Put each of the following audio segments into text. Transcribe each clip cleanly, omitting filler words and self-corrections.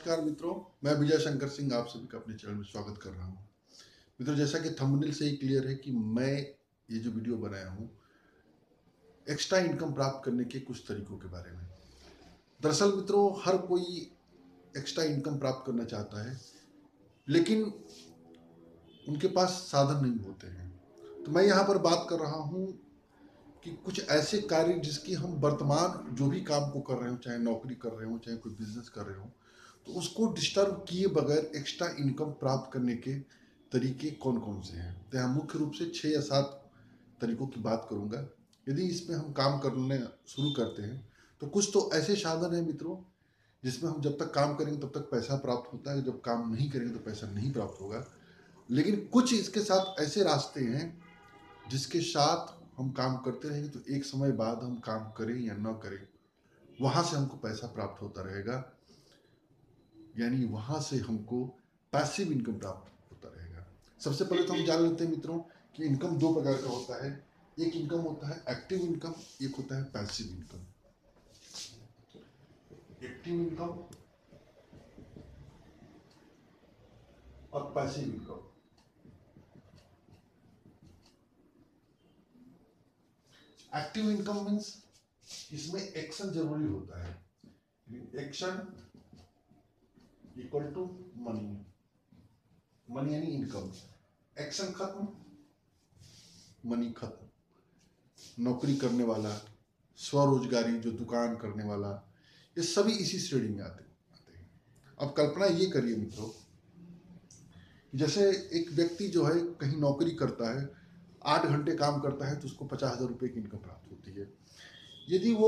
नमस्कार मित्रों, मैं विजय शंकर सिंह आप सभी का अपने चैनल में स्वागत कर रहा हूं। मित्रों, जैसा कि थंबनेल से ही क्लियर है कि मैं ये जो वीडियो बनाया हूं एक्स्ट्रा इनकम प्राप्त करने के कुछ तरीकों के बारे में। दरअसल मित्रों, हर कोई एक्स्ट्रा इनकम प्राप्त करना चाहता है, लेकिन उनके पास साधन नहीं होते हैं। तो मैं यहाँ पर बात कर रहा हूँ कि कुछ ऐसे कार्य जिसकी हम वर्तमान जो भी काम को कर रहे हो, चाहे नौकरी कर रहे हो, चाहे कोई बिजनेस कर रहे हो, तो उसको डिस्टर्ब किए बगैर एक्स्ट्रा इनकम प्राप्त करने के तरीके कौन कौन से हैं। तो यहाँ मुख्य रूप से 6 या 7 तरीकों की बात करूँगा। यदि इसमें हम काम करने शुरू करते हैं तो कुछ तो ऐसे साधन हैं मित्रों जिसमें हम जब तक काम करेंगे तब तक पैसा प्राप्त होता है, जब काम नहीं करेंगे तो पैसा नहीं प्राप्त होगा। लेकिन कुछ इसके साथ ऐसे रास्ते हैं जिसके साथ हम काम करते रहेंगे तो एक समय बाद हम काम करें या न करें, वहां से हमको पैसा प्राप्त होता रहेगा। यानी वहां से हमको पैसिव इनकम प्राप्त होता रहेगा। सबसे पहले तो हम जान लेते हैं मित्रों कि इनकम दो प्रकार का होता है। एक इनकम होता है एक्टिव इनकम, एक होता है पैसिव इनकम। एक्टिव इनकम और passive income. Active income means इसमें एक्शन जरूरी होता है। Action equal to money, money यानी इनकम। एक्शन खत्म, मनी खत्म। नौकरी करने वाला, स्वरोजगारी जो दुकान करने वाला, ये सभी इसी श्रेणी में आते हैं। अब कल्पना ये करिए मित्रों, जैसे एक व्यक्ति जो है कहीं नौकरी करता है, 8 घंटे काम करता है तो उसको 50,000 रुपये की इनकम प्राप्त होती है। यदि वो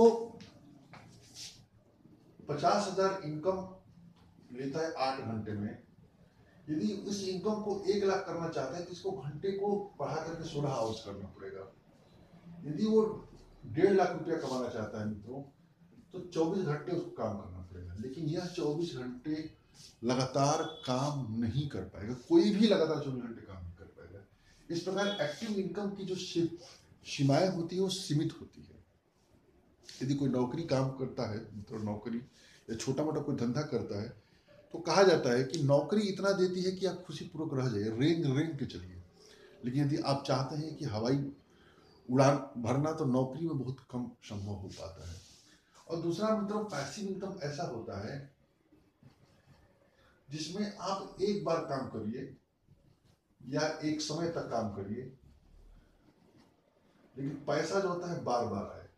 50,000 इनकम लेता है 8 घंटे में, यदि उस इनकम को 1 लाख करना चाहता है तो इसको घंटे को बढ़ा करके 16 आवर्स करना पड़ेगा। यदि वो 1.5 लाख रुपया कमाना चाहता है मित्रों तो 24 घंटे उसको काम करना पड़ेगा। लेकिन यह 24 घंटे लगातार काम नहीं कर पाएगा, कोई भी लगातार 24 घंटे काम नहीं कर पाएगा। इस प्रकार एक्टिव इनकम की जो सीमाएं होती है वो सीमित होती है। यदि कोई नौकरी काम करता है मित्रों, नौकरी या छोटा मोटा कोई धंधा करता है, तो कहा जाता है कि नौकरी इतना देती है कि आप खुशी पूर्वक रह जाइए, रेंग रेंग के चलिए। लेकिन यदि आप चाहते हैं कि हवाई उड़ान भरना, तो नौकरी में बहुत कम संभव हो पाता है। और दूसरा मित्रों, पैसिव इनकम ऐसा होता है जिसमें आप एक बार काम करिए या एक समय तक काम करिए, लेकिन पैसा जो होता है बार बार आए,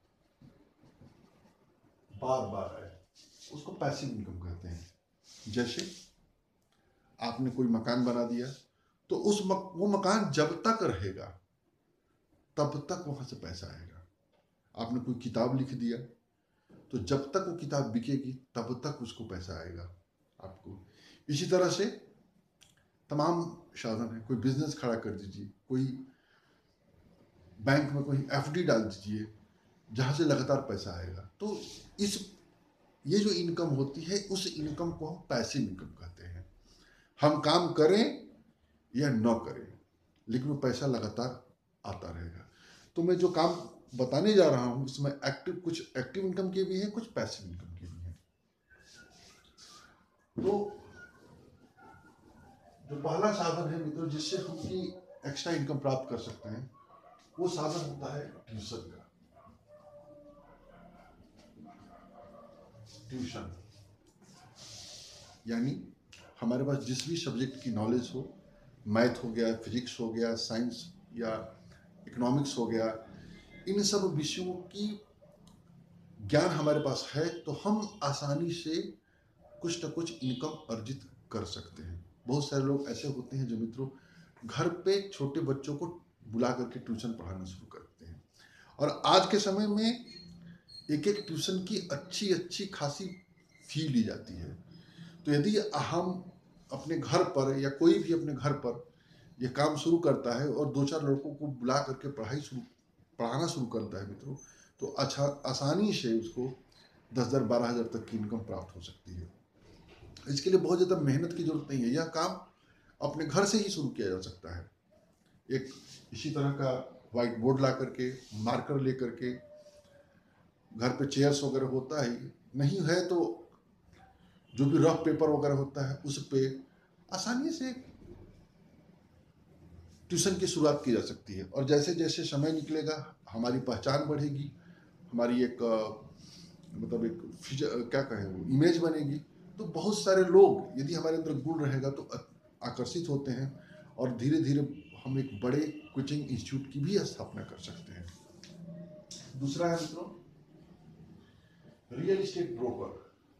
बार बार आए, उसको पैसिव इनकम कहते हैं। जैसे आपने कोई मकान बना दिया तो वो मकान जब तक रहेगा तब तक वहां से पैसा आएगा। आपने कोई किताब लिख दिया तो जब तक वो किताब बिकेगी तब तक उसको पैसा आएगा आपको। इसी तरह से तमाम साधन है। कोई बिजनेस खड़ा कर दीजिए, कोई बैंक में कोई एफडी डाल दीजिए जहां से लगातार पैसा आएगा। तो ये जो इनकम होती है उस इनकम को हम पैसिव इनकम कहते हैं। हम काम करें या न करें, लेकिन वो पैसा लगातार आता रहेगा। तो मैं जो काम बताने जा रहा हूं इसमें कुछ एक्टिव इनकम के भी हैं, कुछ पैसिव इनकम के भी हैं। तो जो पहला साधन है मित्रों जिससे हम एक्स्ट्रा इनकम प्राप्त कर सकते हैं, वो साधन होता है ट्यूशन का। ट्यूशन यानी हमारे पास जिस भी सब्जेक्ट की नॉलेज हो, मैथ हो गया, फिजिक्स हो गया, साइंस या इकोनॉमिक्स हो गया, इन सब विषयों की ज्ञान हमारे पास है तो हम आसानी से कुछ न कुछ इनकम अर्जित कर सकते हैं। बहुत सारे लोग ऐसे होते हैं जो मित्रों घर पे छोटे बच्चों को बुला करके ट्यूशन पढ़ाना शुरू करते हैं, और आज के समय में एक एक ट्यूशन की अच्छी अच्छी खासी फी ली जाती है। तो यदि हम अपने घर पर या कोई भी अपने घर पर यह काम शुरू करता है और 2-4 लड़कों को बुला करके पढ़ाना शुरू करता है मित्रों, तो अच्छा आसानी से उसको 10,000 12,000 तक की इनकम प्राप्त हो सकती है। इसके लिए बहुत ज़्यादा मेहनत की जरूरत नहीं है, यह काम अपने घर से ही शुरू किया जा सकता है। एक इसी तरह का व्हाइट बोर्ड ला करके, मार्कर ले करके, घर पे चेयर्स वगैरह होता है, नहीं है तो जो भी रफ पेपर वगैरह होता है उस पे आसानी से ट्यूशन की शुरुआत की जा सकती है। और जैसे जैसे समय निकलेगा हमारी पहचान बढ़ेगी, हमारी एक मतलब एक क्या कहें वो इमेज बनेगी, तो बहुत सारे लोग यदि हमारे अंदर गुण रहेगा तो आकर्षित होते हैं और धीरे धीरे हम एक बड़े कोचिंग इंस्टीट्यूट की भी स्थापना कर सकते हैं। दूसरा है मित्रों real estate broker.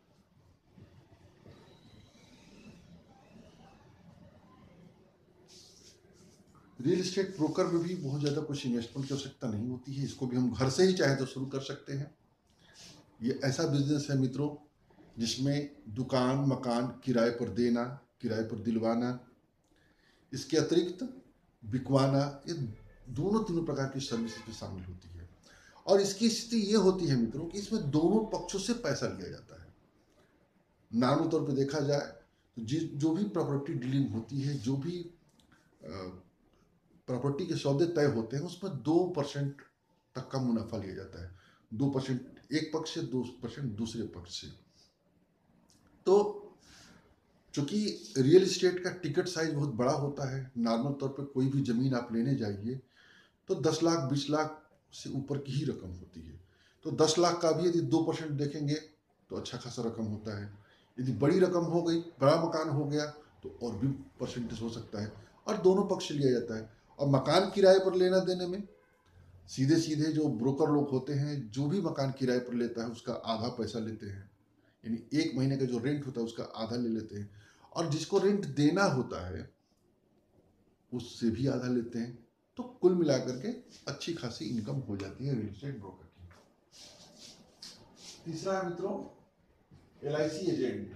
Real estate broker में भी बहुत ज़्यादा कुछ इन्वेस्टमेंट की आवश्यकता नहीं होती है, इसको भी हम घर से ही चाहे तो शुरू कर सकते हैं। ये ऐसा बिजनेस है मित्रों जिसमें दुकान मकान किराए पर देना, किराए पर दिलवाना, इसके अतिरिक्त बिकवाना, ये दोनों तीनों प्रकार की सर्विस इसमें शामिल होती है। और इसकी स्थिति ये होती है मित्रों कि इसमें दोनों पक्षों से पैसा लिया जाता है। नॉर्मल तौर पर देखा जाए तो जो भी प्रॉपर्टी डीलिंग होती है, जो भी प्रॉपर्टी के सौदे तय होते हैं, उसमें 2% तक का मुनाफा लिया जाता है। 2% एक पक्ष से, 2% दूसरे पक्ष से। तो चूंकि रियल एस्टेट का टिकट साइज बहुत बड़ा होता है, नॉर्मल तौर पर कोई भी जमीन आप लेने जाइए तो 10 लाख 20 लाख से ऊपर की ही रकम होती है। तो 10 लाख का भी यदि 2% देखेंगे तो अच्छा खासा रकम होता है। यदि बड़ी रकम हो गई, बड़ा मकान हो गया, तो और भी परसेंटेज हो सकता है। और दोनों पक्ष लिया जाता है। और मकान किराए पर लेना देने में सीधे सीधे जो ब्रोकर लोग होते हैं, जो भी मकान किराए पर लेता है उसका आधा पैसा लेते हैं, यानी 1 महीने का जो रेंट होता है उसका आधा ले लेते हैं। और जिसको रेंट देना होता है उससे भी आधा लेते हैं। तो कुल मिलाकर के अच्छी खासी इनकम हो जाती है रियल एस्टेट ब्रोकर की। तीसरा है मित्रों LIC एजेंट।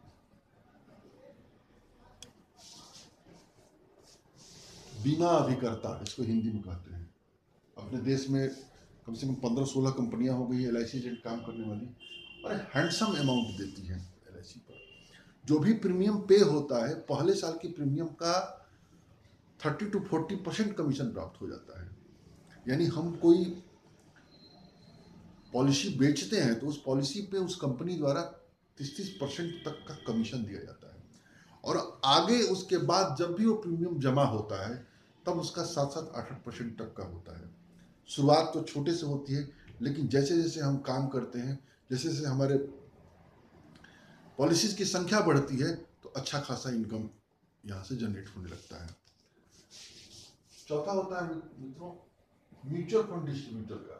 बीमा अभिकर्ता इसको हिंदी में कहते हैं। अपने देश में कम से कम 15-16 कंपनियां हो गई LIC एजेंट काम करने वाली, और हैंडसम अमाउंट देती है LIC पर। जो भी प्रीमियम पे होता है, पहले साल की प्रीमियम का 30 to 40% कमीशन प्राप्त हो जाता है। यानी हम कोई पॉलिसी बेचते हैं तो उस पॉलिसी पे उस कंपनी द्वारा 30% तक का कमीशन दिया जाता है। और आगे उसके बाद जब भी वो प्रीमियम जमा होता है तब उसका 7-8% तक का होता है। शुरुआत तो छोटे से होती है, लेकिन जैसे जैसे हम काम करते हैं, जैसे जैसे हमारे पॉलिसीज की संख्या बढ़ती है, तो अच्छा खासा इनकम यहाँ से जनरेट होने लगता है। चौथा होता है मित्रों म्यूचुअल फंड डिस्ट्रीब्यूटर का।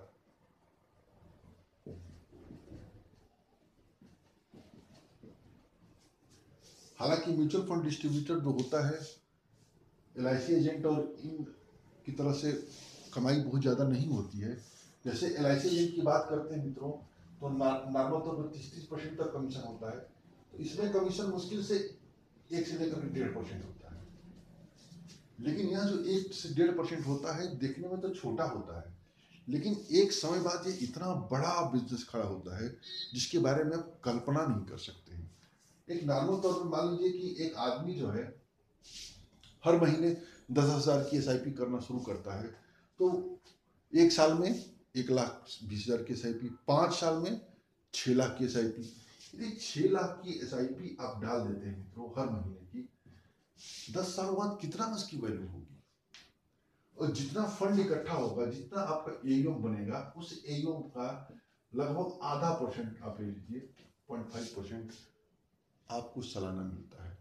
हालांकि म्यूचुअल फंड डिस्ट्रीब्यूटर जो होता है LIC एजेंट और इन की तरह से कमाई बहुत ज़्यादा नहीं होती है। जैसे LIC एजेंट की बात करते हैं मित्रों तो नॉर्मल तौर पर 30% तक कमीशन होता है। तो इसमें कमीशन मुश्किल से 1 से लेकर 1.5% होता है। लेकिन यहाँ जो 1 से 1.5% होता है देखने में तो छोटा होता है, लेकिन एक समय बाद ये इतना बड़ा बिजनेस खड़ा होता है जिसके बारे में आप कल्पना नहीं कर सकते हैं। एक नॉर्मल तौर पर मान लीजिए कि एक आदमी जो है हर महीने 10,000 की SIP करना शुरू करता है, तो 1 साल में 1,20,000 की SIP, 5 साल में 6 लाख की SIP। यदि 6 लाख की SIP आप डाल देते हैं मित्रों हर महीने की, 10 साल बाद कितना उसकी वैल्यू होगी। और जितना फंड इकट्ठा होगा, जितना आपका AUM बनेगा, उस AUM का लगभग आधा परसेंट आप ले लीजिए, 0.5% आपको सालाना मिलता है।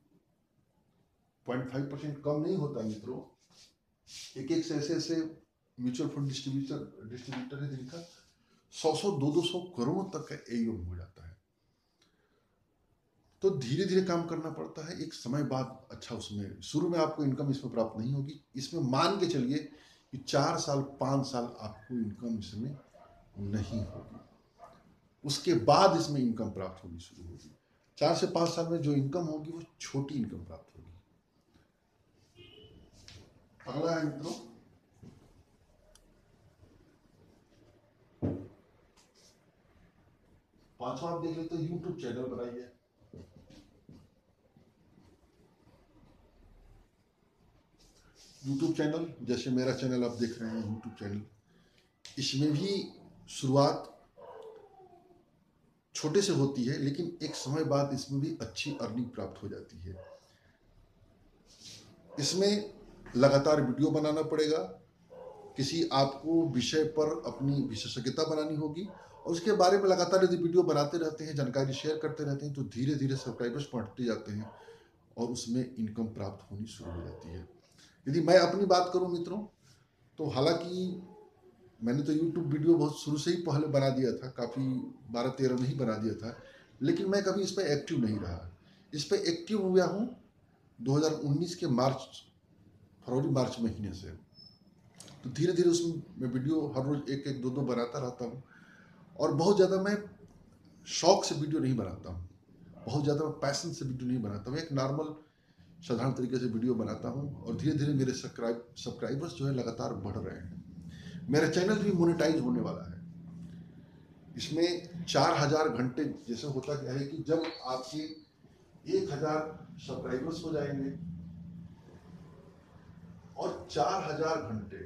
0.5% कम नहीं होता मित्रों। एक से ऐसे म्यूचुअल फंड डिस्ट्रीब्यूटर है जिनका 100 200 करोड़ तक का AUM हो जाता है। तो धीरे धीरे काम करना पड़ता है। एक समय बाद अच्छा उसमें शुरू में आपको इनकम इसमें प्राप्त नहीं होगी। इसमें मान के चलिए कि 4 साल 5 साल आपको इनकम इसमें नहीं होगी, उसके बाद इसमें इनकम प्राप्त होनी शुरू होगी। 4 से 5 साल में जो इनकम होगी वो छोटी इनकम प्राप्त होगी। अगला है मित्रों पांचवा, आप देख लेते तो यूट्यूब चैनल बनाइए। यूट्यूब चैनल जैसे मेरा चैनल आप देख रहे हैं यूट्यूब चैनल, इसमें भी शुरुआत छोटे से होती है, लेकिन एक समय बाद इसमें भी अच्छी अर्निंग प्राप्त हो जाती है। इसमें लगातार वीडियो बनाना पड़ेगा, किसी आपको विषय पर अपनी विशेषज्ञता बनानी होगी और उसके बारे में लगातार यदि वीडियो बनाते रहते हैं, जानकारी शेयर करते रहते हैं, तो धीरे धीरे सब्सक्राइबर्स बढ़ते जाते हैं और उसमें इनकम प्राप्त होनी शुरू हो जाती है। यदि मैं अपनी बात करूं मित्रों, तो हालांकि मैंने तो यूट्यूब वीडियो बहुत शुरू से ही पहले बना दिया था, काफ़ी 12-13 में ही बना दिया था, लेकिन मैं कभी इस पर एक्टिव नहीं रहा। इस पर एक्टिव हुआ हूँ 2019 के फरवरी मार्च महीने से। तो धीरे धीरे उसमें मैं वीडियो हर रोज़ एक एक दो दो बनाता रहता हूँ और बहुत ज़्यादा मैं शौक से वीडियो नहीं बनाता हूँ, बहुत ज़्यादा मैं पैशन से वीडियो नहीं बनाता हूँ। एक नॉर्मल साधारण तरीके से वीडियो बनाता हूँ और धीरे धीरे मेरे सब्सक्राइबर्स जो है लगातार बढ़ रहे हैं। मेरा चैनल भी मोनेटाइज होने वाला है। इसमें 4000 घंटे, जैसे होता क्या है कि जब आपके 1000 सब्सक्राइबर्स हो जाएंगे और 4000 घंटे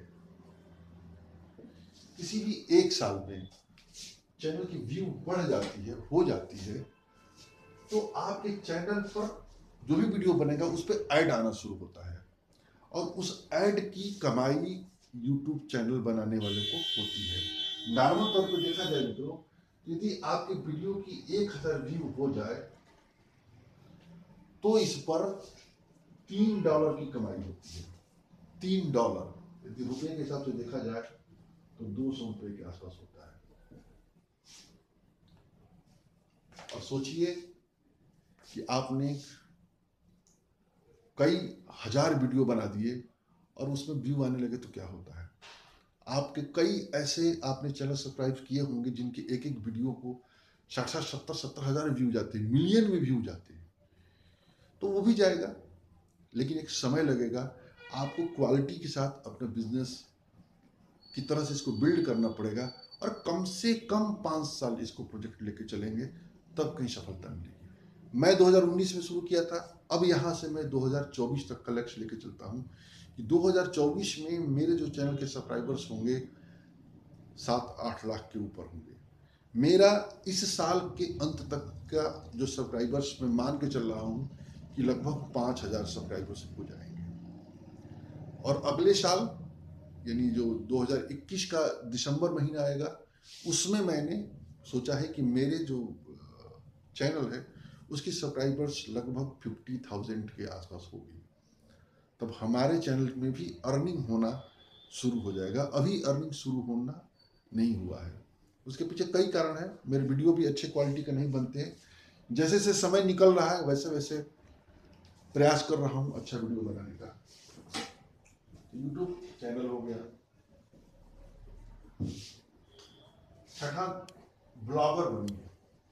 किसी भी एक साल में चैनल की व्यू बढ़ जाती है, हो जाती है, तो आपके चैनल पर जो भी वीडियो बनेगा उस पर ऐड आना शुरू होता है और उस ऐड की कमाई यूट्यूब चैनल बनाने वाले को होती है। नॉर्मल तौर पर देखा जाए मित्रों, यदि आपके वीडियो की 1000 व्यू हो जाए तो इस पर $3 की कमाई होती है। $3 यदि रुपए के हिसाब से देखा जाए तो 200 रुपए के आसपास होता है। और सोचिए कि आपने कई हजार वीडियो बना दिए और उसमें व्यू आने लगे तो क्या होता है। आपके कई ऐसे आपने चैनल सब्सक्राइब किए होंगे जिनके एक एक वीडियो को 60-60, 70-70 हजार व्यू जाते हैं, मिलियन में व्यू जाते हैं, तो वो भी जाएगा, लेकिन एक समय लगेगा। आपको क्वालिटी के साथ अपना बिजनेस की तरह से इसको बिल्ड करना पड़ेगा और कम से कम 5 साल इसको प्रोजेक्ट लेके चलेंगे, तब कहीं सफलता मिलेगी। मैं 2019 में शुरू किया था, अब यहाँ से मैं 2024 तक का लक्ष्य लेके चलता हूँ कि 2024 में मेरे जो चैनल के सब्सक्राइबर्स होंगे 7-8 लाख के ऊपर होंगे। मेरा इस साल के अंत तक का जो सब्सक्राइबर्स मैं मान के चल रहा हूँ कि लगभग 5000 सब्सक्राइबर्स हो जाएंगे और अगले साल यानी जो 2021 का दिसंबर महीना आएगा उसमें मैंने सोचा है कि मेरे जो चैनल है उसकी सब्सक्राइबर्स लगभग 50,000 के आसपास होगी। तब हमारे चैनल में भी अर्निंग होना शुरू हो जाएगा। अभी अर्निंग शुरू होना नहीं हुआ है, उसके पीछे कई कारण हैं। मेरे वीडियो भी अच्छे क्वालिटी के नहीं बनते हैं। जैसे जैसे समय निकल रहा है वैसे वैसे प्रयास कर रहा हूँ अच्छा वीडियो बनाने का। यूट्यूब चैनल हो गया। छठा, ब्लॉगर बनिए।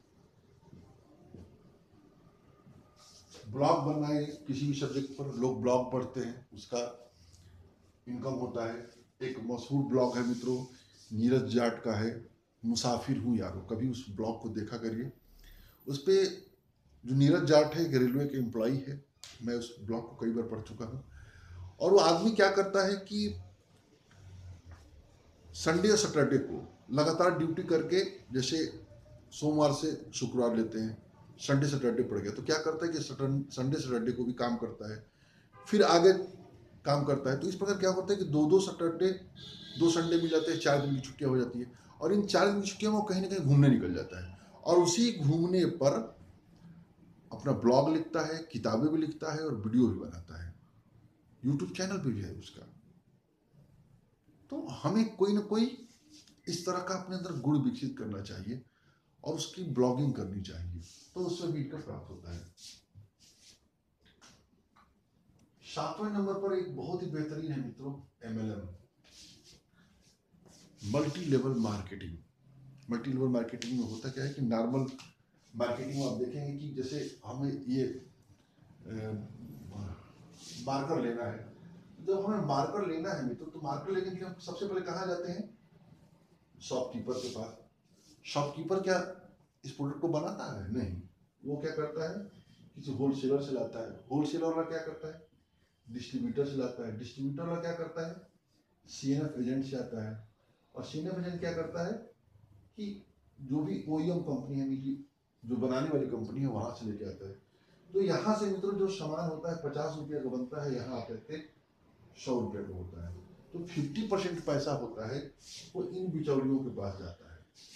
ब्लॉग बनाए किसी भी सब्जेक्ट पर, लोग ब्लॉग पढ़ते हैं, उसका इनकम होता है। एक मशहूर ब्लॉग है मित्रों, नीरज जाट का है, मुसाफिर हूँ यारो, कभी उस ब्लॉग को देखा करिए। उस पर जो नीरज जाट है एक रेलवे के एम्प्लॉई है, मैं उस ब्लॉग को कई बार पढ़ चुका हूँ। और वो आदमी क्या करता है कि संडे और सैटरडे को लगातार ड्यूटी करके, जैसे सोमवार से शुक्रवार लेते हैं, संडे सैटरडे पड़ गया तो क्या करता है कि संडे सैटरडे को भी काम करता है, फिर आगे काम करता है। तो इस प्रकार क्या होता है कि दो सैटरडे, 2 संडे मिल जाते हैं, 4 दिन की छुट्टियां हो जाती है और इन 4 दिन की छुट्टियों में वो कहीं ना कहीं घूमने निकल जाता है और उसी घूमने पर अपना ब्लॉग लिखता है, किताबें भी लिखता है और वीडियो भी बनाता है। यूट्यूब चैनल भी है उसका। तो हमें कोई ना कोई इस तरह का अपने अंदर गुण विकसित करना चाहिए और उसकी ब्लॉगिंग करनी चाहिए, तो उससे भी इनकम प्राप्त होता है। 7वें नंबर पर एक बहुत ही बेहतरीन है मित्रों, MLM, multi level marketing. Multi level marketing में होता क्या है कि नॉर्मल मार्केटिंग में आप देखेंगे कि जैसे हमें ये मार्कर लेना है, जब हमें मार्कर लेना है मित्रों, तो मार्कर लेने के लिए हम सबसे पहले कहाँ जाते हैं? शॉपकीपर के पास। शॉपकीपर क्या इस प्रोडक्ट को बनाता है? नहीं, वो क्या करता है, किसी होलसेलर से लाता है। होलसेलर वाला क्या करता है? डिस्ट्रीब्यूटर से लाता है। डिस्ट्रीब्यूटर वाला क्या करता है? CNF एजेंट से आता है। और CNF एजेंट क्या करता है कि जो भी OEM कंपनी है, जो बनाने वाली कंपनी है वहां से लेके आता है। तो यहाँ से मित्रों जो सामान होता है 50 रुपये का बनता है, यहाँ आकर के 100 रुपये का होता है। तो 50% पैसा होता है वो इन बिचौलियों के पास जाता है।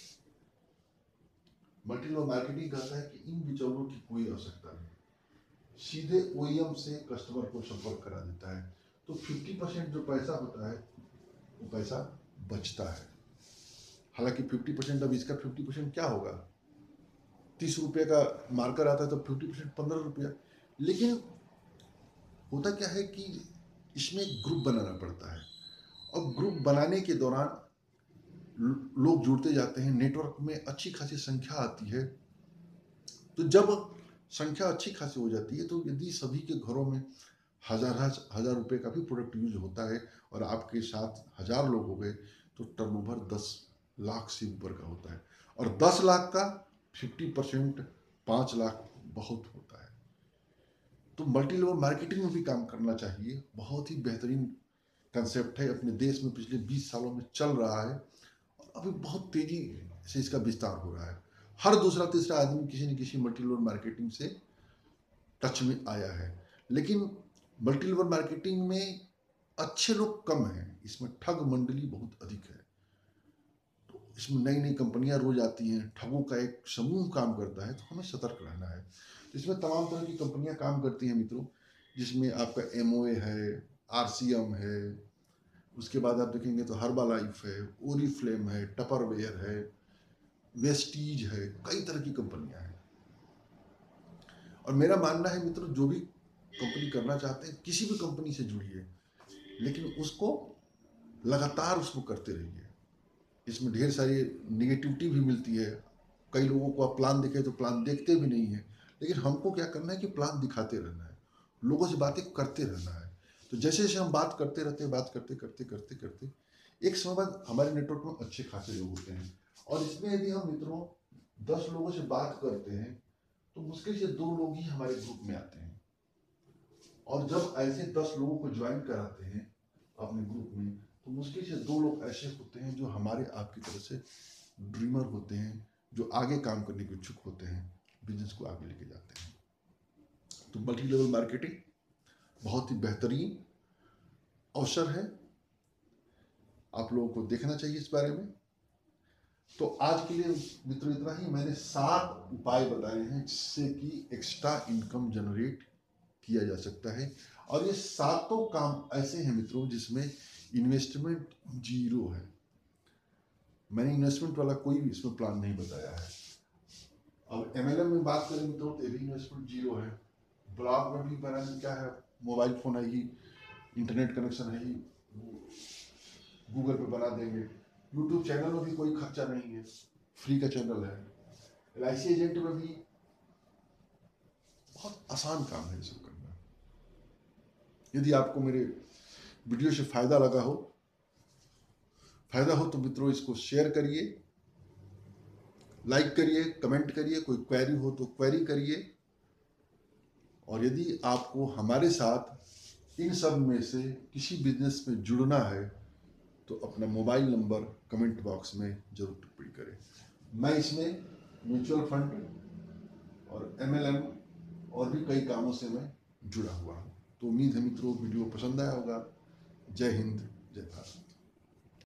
मल्टी लेवल मार्केटिंग कहता है कि इन बिचौलियों की कोई आवश्यकता नहीं, सीधे ओईएम से कस्टमर को संपर्क करा देता है। तो 50% जो पैसा होता है वो पैसा बचता है। हालांकि 50%, अब इसका 50% क्या होगा, 30 रुपये का मार्कर आता है तो 50% 15 रुपया। लेकिन होता क्या है कि इसमें एक ग्रुप बनाना पड़ता है, और ग्रुप बनाने के दौरान लोग जुड़ते जाते हैं, नेटवर्क में अच्छी खासी संख्या आती है। तो जब संख्या अच्छी खासी हो जाती है तो यदि सभी के घरों में हजार रुपये का भी प्रोडक्ट यूज होता है और आपके साथ 1000 लोग हो गए तो टर्नओवर 10 लाख से ऊपर का होता है। और 10 लाख का 50% 5 लाख बहुत होता है। तो मल्टी लेवल मार्केटिंग में भी काम करना चाहिए। बहुत ही बेहतरीन कंसेप्ट है, अपने देश में पिछले 20 सालों में चल रहा है और अभी बहुत तेजी से इसका विस्तार हो रहा है। हर दूसरा तीसरा आदमी किसी न किसी मल्टी लेवल मार्केटिंग से टच में आया है। लेकिन मल्टी लेवल मार्केटिंग में अच्छे लोग कम हैं, इसमें ठग मंडली बहुत अधिक है। तो इसमें नई नई कंपनियां रोज आती हैं, ठगों का एक समूह काम करता है, तो हमें सतर्क रहना है। तो इसमें तमाम तरह की कंपनियां काम करती हैं मित्रों, जिसमें आपका एमओए है, आरसीएम है, उसके बाद आप देखेंगे तो हर्बालाइफ है, ओरिफ्लेम है, टपरवेयर है, वेस्टीज है, कई तरह की कंपनियां हैं। और मेरा मानना है मित्रों, जो भी कंपनी करना चाहते हैं किसी भी कंपनी से जुड़िए, लेकिन उसको लगातार उसको करते रहिए। इसमें ढेर सारी निगेटिविटी भी मिलती है। कई लोगों को आप प्लान दिखे तो प्लान देखते भी नहीं है, लेकिन हमको क्या करना है कि प्लान दिखाते रहना है, लोगों से बातें करते रहना है। तो जैसे जैसे हम बात करते रहते हैं, बात करते करते करते करते एक समय बाद हमारे नेटवर्क में अच्छे खासे लोग होते हैं। और इसमें यदि हम मित्रों 10 लोगों से बात करते हैं तो मुश्किल से 2 लोग ही हमारे ग्रुप में आते हैं। और जब ऐसे 10 लोगों को ज्वाइन कराते हैं अपने ग्रुप में तो मुश्किल से 2 लोग ऐसे होते हैं जो हमारे आपकी तरह से ड्रीमर होते हैं, जो आगे काम करने के इच्छुक होते हैं, बिजनेस को आगे लेके जाते हैं। तो मल्टी लेवल मार्केटिंग बहुत ही बेहतरीन अवसर है, आप लोगों को देखना चाहिए इस बारे में। तो आज के लिए मित्रों इतना ही। मैंने 7 उपाय बताए हैं जिससे कि एक्स्ट्रा इनकम जनरेट किया जा सकता है। और ये 7 काम ऐसे हैं मित्रों जिसमें इन्वेस्टमेंट जीरो है। मैंने इन्वेस्टमेंट वाला कोई भी इसमें प्लान नहीं बताया है। अब एमएलएम में बात करें मित्रों तो भी इन्वेस्टमेंट जीरो है। ब्लॉग में भी बनाने क्या है, मोबाइल फोन है ही, इंटरनेट कनेक्शन है ही, गूगल पे बना देंगे। यूट्यूब चैनल में भी कोई खर्चा नहीं है, फ्री का चैनल है। एलआईसी एजेंट में भी बहुत आसान काम है ये सब करना। यदि आपको मेरे वीडियो से फायदा हो तो मित्रों इसको शेयर करिए, लाइक करिए, कमेंट करिए, कोई क्वेरी हो तो क्वेरी करिए। और यदि आपको हमारे साथ इन सब में से किसी बिजनेस में जुड़ना है तो अपना मोबाइल नंबर कमेंट बॉक्स में जरूर टिप्पणी करें। मैं इसमें म्यूचुअल फंड और एमएलएम और भी कई कामों से मैं जुड़ा हुआ हूँ। तो उम्मीद है मित्रों वीडियो पसंद आया होगा। जय हिंद, जय भारत।